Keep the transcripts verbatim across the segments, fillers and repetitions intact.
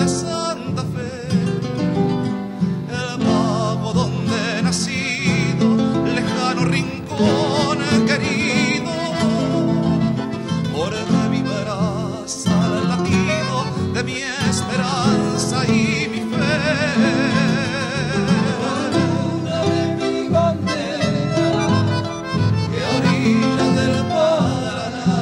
de Santa Fe, el pago donde he nacido, lejano rincón querido, porque vibrarás al latido de mi esperanza y mi fe. Una de mi bandera, Que a orillas del Paraná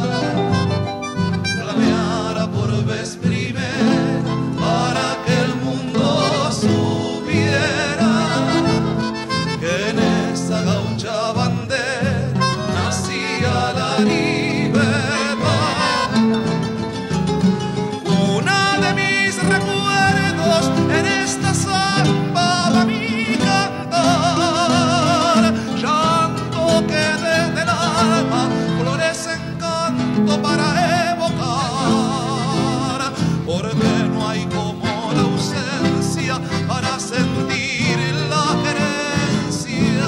flameara por vez primera, para que el mundo supiera que en esa gaucha bandera nacía la libertad. Una de mis recuerdos en esta samba va mi cantar, llanto que desde el alma florece en canto para evocar, porque no hay como la ausencia para sentir la querencia.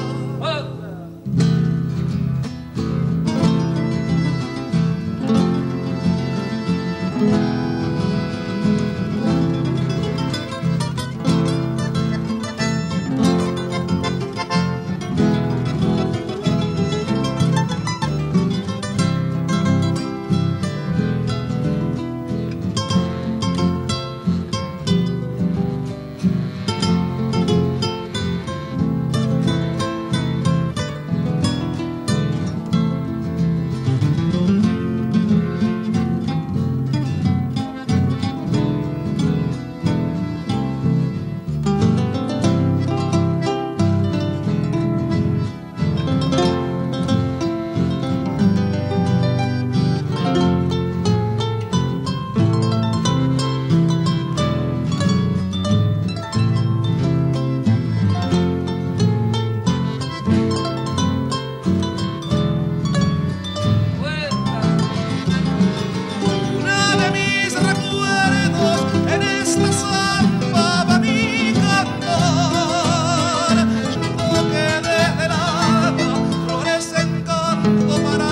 Una de mis recuerdos en esta samba va mi cantar, llanto que desde el alma florece en canto para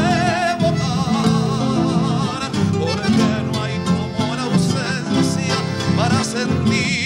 evocar, porque no hay como la ausencia para sentir